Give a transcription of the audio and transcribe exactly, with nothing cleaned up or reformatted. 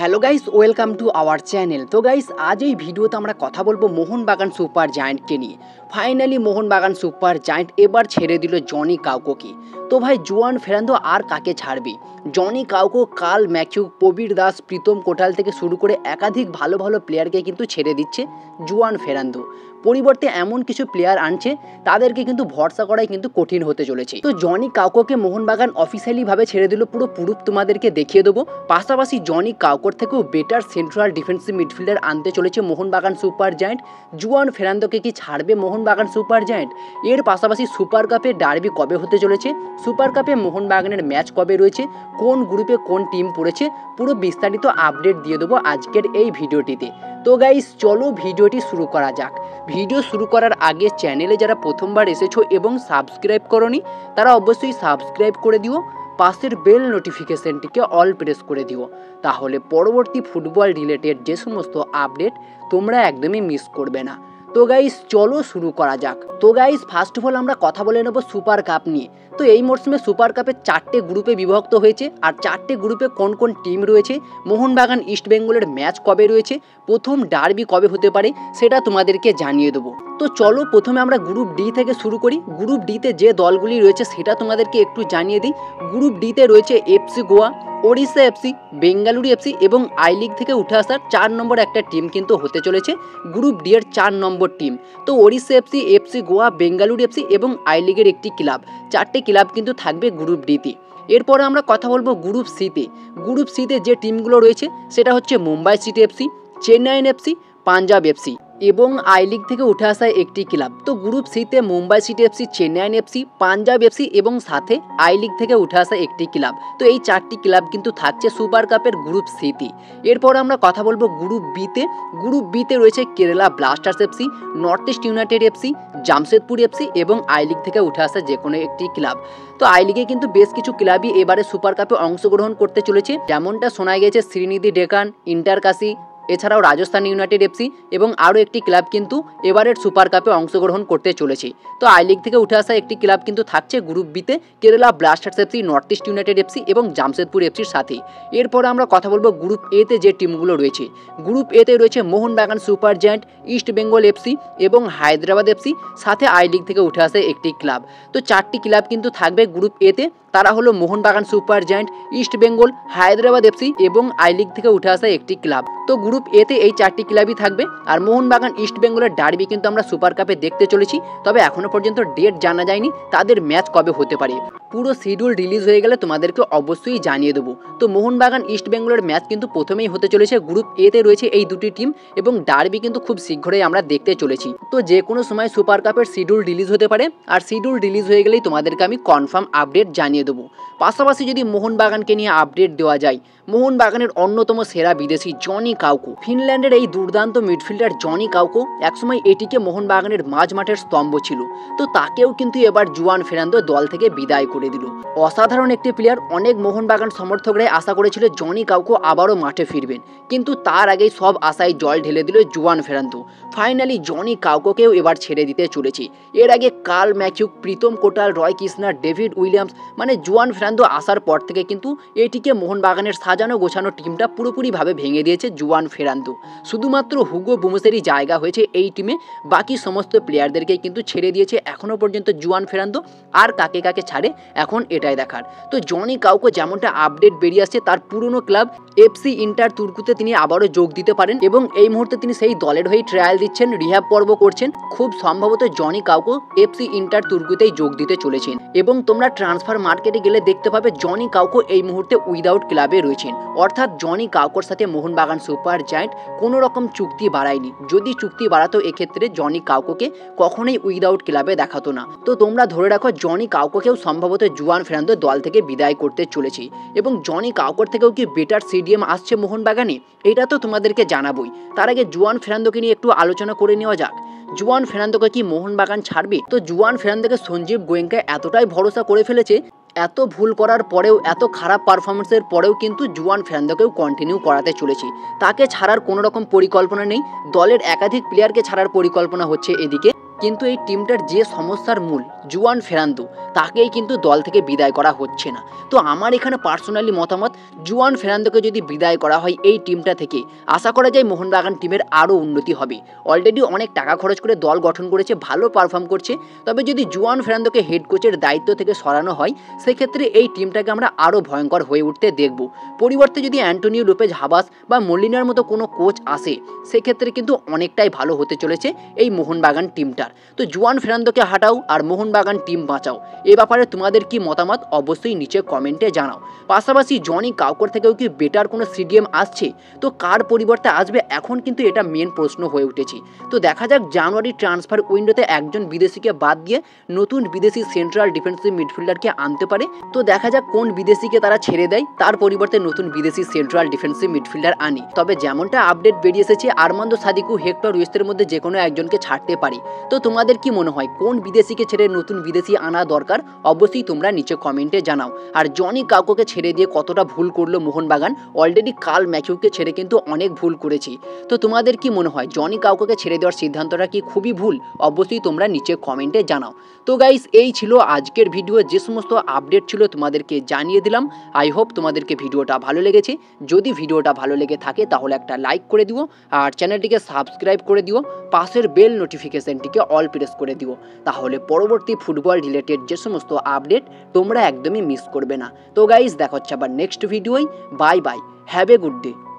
Hello guys, welcome to our channel. তো guys, আজ এই ভিডিওতে আমরা কথা বলবো মোহনবাগান সুপার জায়ান্টকে নিয়ে। ফাইনালি মোহনবাগান সুপার জায়ান্ট এবার ছেড়ে দিল জনি কাউকোকে। তো ভাই, জুয়ান ফেরান্দো আর কাকে ছাড়বে? Joni Kauko, Carl McHugh, Prabir Das, Pritam Kotal থেকে শুরু করে একাধিক ভালো ভালো প্লেয়ারকে কিন্তু ছেড়ে দিচ্ছে জুয়ান ফেরান্দো। পরিবর্তে এমন কিছু প্লেয়ার আনছে তাদেরকে কিন্তু ভরসা করাই কিন্তু কঠিন হতে চলেছে। তো জনি কাউকোকে মোহনবাগান অফিসিয়ালি ভাবে ছেড়ে দিল, পুরো প্রুফ তোমাদেরকে দেখিয়ে দেবো। পাশাপাশি জনি কাউকোর থেকেও বেটার সেন্ট্রাল ডিফেন্সিভ মিডফিল্ডার আনতে চলেছে মোহনবাগান সুপার জায়ান্ট। জুয়ান ফেরান্দোকে কি ছাড়বে মোহনবাগান সুপার জায়ান্ট? এর পাশাপাশি সুপার কাপে ডার্বি কবে হতে চলেছে, সুপার কাপে মোহনবাগানের ম্যাচ কবে রয়েছে, কোন গ্রুপে কোন টিম পড়েছে, পুরো বিস্তারিত আপডেট দিয়ে দেবো আজকের এই ভিডিওটিতে। তো গাইস, চলো ভিডিওটি শুরু করা যাক। ভিডিও শুরু করার আগে চ্যানেলে যারা প্রথমবার এসেছো এবং সাবস্ক্রাইব করোনি তারা অবশ্যই সাবস্ক্রাইব করে দিও, পাশের বেল নোটিফিকেশনটিকে অল প্রেস করে দিও, তাহলে পরবর্তী ফুটবল রিলেটেড যে সমস্ত আপডেট তোমরা একদমই মিস করবে না। তো গাইস, চলো শুরু করা যাক। তো গাইস, ফার্স্ট অফ অল আমরা কথা বলে নেব সুপার কাপ নিয়ে। তো এই মরশুমে সুপার কাপে চারটে গ্রুপে বিভক্ত হয়েছে, আর চারটে গ্রুপে কোন কোন টিম রয়েছে, মোহনবাগান ইস্ট বেঙ্গলের ম্যাচ কবে রয়েছে, প্রথম ডার্বি কবে হতে পারে সেটা তোমাদেরকে জানিয়ে দেবো। তো চলো প্রথমে আমরা গ্রুপ ডি থেকে শুরু করি। গ্রুপ ডিতে যে দলগুলি রয়েছে সেটা তোমাদেরকে একটু জানিয়ে দিই। গ্রুপ ডিতে রয়েছে FC Goa, Odisha FC, Bengaluru FC এবং আই লিগ থেকে উঠে আসার চার নম্বর একটা টিম কিন্তু হতে চলেছে গ্রুপ ডি এর চার নম্বর টিম। তো Odisha FC, FC Goa, Bengaluru FC এবং আই লিগের একটি ক্লাব, চারটে ক্লাব কিন্তু থাকবে গ্রুপ ডিতে। এরপরে আমরা কথা বলবো গ্রুপ সিতে। গ্রুপ সিতে যে টিমগুলো রয়েছে সেটা হচ্ছে Mumbai City FC, Chennaiyin FC, Punjab FC এবং আই লিগ থেকে উঠে আসা একটি ক্লাব। তো গ্রুপ সিতে Mumbai City FC, Chennaiyin FC, Punjab FC এবং সাথে আই লিগ থেকে উঠে আসা একটি ক্লাব। তো এই চারটি ক্লাব কিন্তু থাকছে সুপার কাপের গ্রুপ সিতে। এরপর আমরা কথা বলবো গ্রুপ বিতে। গ্রুপ বিতে রয়েছে Kerala Blasters FC, North East United FC, Jamshedpur FC এবং আই লিগ থেকে উঠে আসা যে কোনো একটি ক্লাব। তো আই লিগে কিন্তু বেশ কিছু ক্লাবই এবারে সুপার কাপে অংশগ্রহণ করতে চলেছে, যেমনটা শোনা গেছে শ্রীনিধি ডেকান, ইন্টারকাশি, এছাড়াও রাজস্থান ইউনাইটেড এফসি এবং আরও একটি ক্লাব কিন্তু এবারের সুপার কাপে অংশগ্রহণ করতে চলেছে। তো আই লিগ থেকে উঠে আসা একটি ক্লাব কিন্তু থাকছে গ্রুপ বিতে, Kerala Blasters FC, North East United FC এবং জামশেদপুর এফসির সাথে। এরপরে আমরা কথা বলবো গ্রুপ এতে যে টিমগুলো রয়েছে। গ্রুপ এতে রয়েছে Mohun Bagan super giant, East Bengal FC এবং হায়দ্রাবাদ এফসি, সাথে আই লিগ থেকে উঠে আসা একটি ক্লাব। তো চারটি ক্লাব কিন্তু থাকবে গ্রুপ এতে, তারা হলো Mohun Bagan super giant, East Bengal, Hyderabad FC এবং আই লিগ থেকে উঠে আসা একটি ক্লাব। তো গ্রুপ এতে এই চারটি ক্লাবই থাকবে। আর মোহনবাগান ইস্ট বেঙ্গলের ডার্বি কিন্তু আমরা সুপার কাপে দেখতে চলেছি, তবে এখনো পর্যন্ত ডেট জানা যায়নি তাদের ম্যাচ কবে হতে পারে। পুরো শিডিউল রিলিজ হয়ে গেলে তোমাদেরকে অবশ্যই জানিয়ে দেবো। তো মোহনবাগান ইস্ট বেঙ্গলের ম্যাচ কিন্তু প্রথমেই হতে চলেছে। গ্রুপ এতে রয়েছে এই দুটি টিম এবং ডার্বি কিন্তু খুব শীঘ্রই আমরা দেখতে চলেছি। তো যে কোনো সময় সুপার কাপের শিডিউল রিলিজ হতে পারে, আর শিডিউল রিলিজ হয়ে গেলেই তোমাদেরকে আমি কনফার্ম আপডেট জানিয়ে দেবো। পাশাপাশি যদি মোহনবাগানকে নিয়ে আপডেট দেওয়া যায়, মোহনবাগানের অন্যতম সেরা বিদেশি জনি কাউকো, ফিনল্যান্ডের এই দুর্দান্ত মিডফিল্ডার জনি কাউকো একসময় এটিকে মোহনবাগানের মাঝ মাঠের স্তম্ভ ছিল। তো তাকেও কিন্তু এবার জুয়ান ফেরান্দো দল থেকে বিদায় করে দিল। অসাধারণ একটি প্লেয়ার। অনেক মোহনবাগান সমর্থকরাই আশা করেছিল জনি কাউকো আবারও মাঠে ফিরবেন, কিন্তু তার আগেই সব আশায় জল ঢেলে দিল জুয়ান ফেরান্দো। ফাইনালি জনি কাউকোকেও এবার ছেড়ে দিতে চলেছে। এর আগে Carl McHugh, Pritam Kotal, Roy Krishna, David Williams, মানে জুয়ান ফেরান্দো আসার পর থেকে কিন্তু এটিকে মোহনবাগানের সাজানো গোছানো টিমটা পুরোপুরিভাবে ভেঙে দিয়েছে জুয়ান ফেরান্দো। শুধুমাত্র হুগো বুমসেরই জায়গা হয়েছে এই টিমে, বাকি সমস্ত প্লেয়ারদেরকেই কিন্তু ছেড়ে দিয়েছে এখনও পর্যন্ত জুয়ান ফেরান্দো। আর কাকে কাকে ছাড়ে এখন এটাই দেখার। তো জনি কাউকো যেমনটা আপডেট বেরিয়ে আসছে, তার পুরনো ক্লাব এফসি ইন্টার তুর্কুতে তিনি আবারও যোগ দিতে পারেন এবং এই মুহূর্তে তিনি সেই দলের হয়ে ট্রায়াল দিচ্ছেন, রিহ্যাব পর্ব করছেন। খুব সম্ভবত জনি কাউকো এফসি ইন্টার তুর্কুতেই যোগ দিতে চলেছেন এবং তোমরা ট্রান্সফার মার্কেটে গেলে দেখতে পাবে জনি কাউকো এই মুহূর্তে উইদাউট ক্লাবে রয়েছেন। অর্থাৎ জনি কাউকোর সাথে মোহনবাগান সুপার জায়ান্ট কোনো রকম চুক্তি বাড়ায়নি। যদি চুক্তি বাড়াতো এক্ষেত্রে জনি কাউকোকে কখনোই উইদাউট ক্লাবে দেখাতো না। তো তোমরা ধরে রাখো জনি কাউকোকেও সম্ভবত জুয়ান ফেরান্দো দল থেকে বিদায় করতে চলেছে। এবং জনি কাউকোর থেকেও কি বেটার সিডিএম আসছে মোহনবাগানে, এটা তো তোমাদেরকে জানাবোই। তার আগে জুয়ান ফেরান্দোকে নিয়ে একটু আলোচনা করে নেওয়া যাক। জুয়ান ফেরান্দোকে কি মোহনবাগান ছাড়বে? তো জুয়ান ফেরান্দোকে সঞ্জীব গোয়েঙ্কা এতটাই ভরসা করে ফেলেছে, এত ভুল করার পরেও, এত খারাপ পারফরমেন্সের পরেও কিন্তু জুয়ান ফেরান্দোকেও কন্টিনিউ করাতে চলেছে। তাকে ছাড়ার কোনো রকম পরিকল্পনা নেই। দলের একাধিক প্লেয়ারকে ছাড়ার পরিকল্পনা হচ্ছে এদিকে। কিন্তু এই টিমটার যে সমস্যার মূল জুয়ান ফেরান্দো তাকেই কিন্তু দল থেকে বিদায় করা হচ্ছে না। তো আমার এখানে পার্সোনালি মতামত, জুয়ান ফেরান্দোকে যদি বিদায় করা হয় এই টিমটা থেকে, আশা করা যায় মোহনবাগান টিমের আরও উন্নতি হবে। অলরেডি অনেক টাকা খরচ করে দল গঠন করেছে, ভালো পারফর্ম করছে, তবে যদি জুয়ান ফেরান্দোকে হেড কোচের দায়িত্ব থেকে সরানো হয় সেক্ষেত্রে এই টিমটাকে আমরা আরও ভয়ঙ্কর হয়ে উঠতে দেখব। পরিবর্তে যদি অ্যান্টোনিও লোপেজ হাবাস বা মলিনার মতো কোনো কোচ আসে সেক্ষেত্রে কিন্তু অনেকটাই ভালো হতে চলেছে এই মোহনবাগান টিমটার। তো জুয়ান ফেরান্দোকে হাঁটাও আর মোহনবাগান টিম বাঁচাও, এ ব্যাপারে তোমাদের কি মতামত অবশ্যই নিচে কমেন্টে জানাও। পাশাপাশি জনি কাউকর থেকেও কি বেটার কোনো সিডিএম আসছে, তো কার পরিবর্তে আসবে এখন কিন্তু এটা মেন প্রশ্ন হয়ে উঠেছে। তো দেখা যাক জানুয়ারি ট্রান্সফার উইন্ডোতে একজন বিদেশিকে বাদ দিয়ে নতুন বিদেশি সেন্ট্রাল ডিফেন্সিভ মিডফিল্ডারকে আনতে পারে। তো দেখা যাক কোন বিদেশিকে তারা ছেড়ে দেয়, তার পরিবর্তে নতুন বিদেশি সেন্ট্রাল ডিফেন্সিভ মিডফিল্ডার আনি। তবে যেমনটা আপডেট বেরিয়ে এসেছে আর্মান্দো সাদিকু, হেক্টর রুইসের মধ্যে যে কোনো একজনকে ছাড়তে পারি। তো তোমাদের কি মনে হয় কোন বিদেশিকে ছেড়ে নতুন বিদেশি আনা দরকার অবশ্যই তোমরা নিচে কমেন্টে জানাও। আর জনি কাউকোকে ছেড়ে দিয়ে কতটা ভুল করলো মোহনবাগান, অলরেডি কাল ম্যাথিউকে ছেড়ে কিন্তু অনেক ভুল করেছি। তো তোমাদের কি মনে হয় জনি কাউকোকে ছেড়ে দেওয়ার সিদ্ধান্তটা কি খুবই ভুল অবশ্যই তোমরা নিচে কমেন্টে জানাও। তো গাইস এই ছিল আজকের ভিডিও, যে সমস্ত আপডেট ছিল তোমাদেরকে জানিয়ে দিলাম। আই হোপ তোমাদেরকে ভিডিওটা ভালো লেগেছে। যদি ভিডিওটা ভালো লেগে থাকে তাহলে একটা লাইক করে দিও আর চ্যানেলটিকে সাবস্ক্রাইব করে দিও, পাশের বেল নোটিফিকেশনটিকে অল প্রেস করে দিও, তাহলে পরবর্তী ফুটবল রিলেটেড যে সমস্ত আপডেট তোমরা একদমই মিস করবে না। তো গাইস দেখা হচ্ছে আবার নেক্সট ভিডিওয়। Bye bye, have a good day.